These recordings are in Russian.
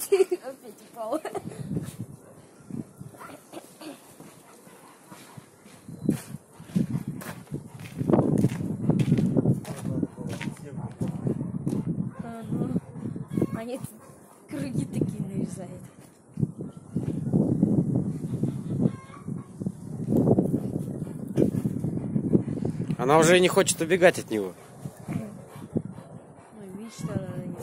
Опять упала. Они круги такие нарезают. Она уже не хочет убегать от него. Ну, видишь, что она не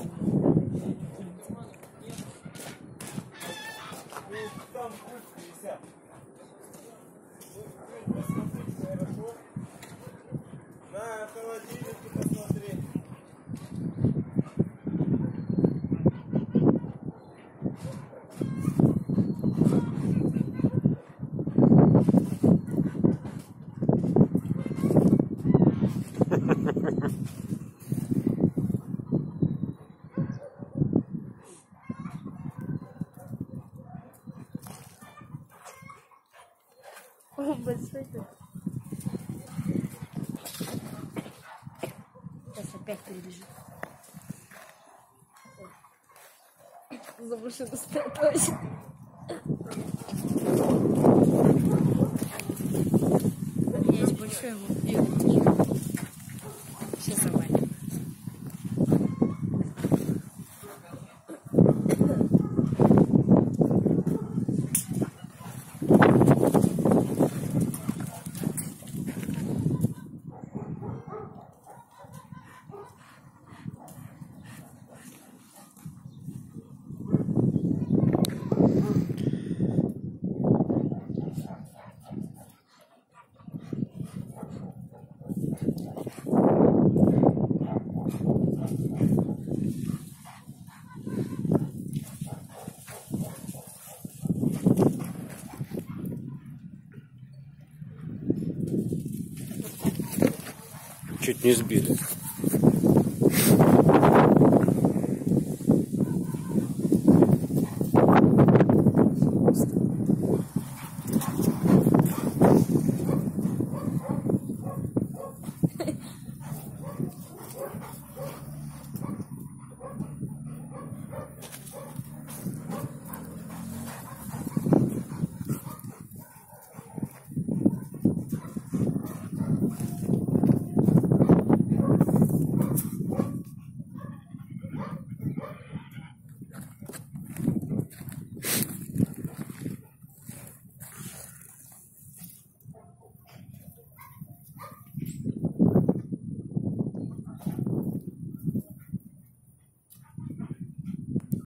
На холодильнике посмотри. О, большой тут. Сейчас опять прибежит. За машину стоит точно. У меня есть большой муравей. Сейчас завалим. Чуть не сбили.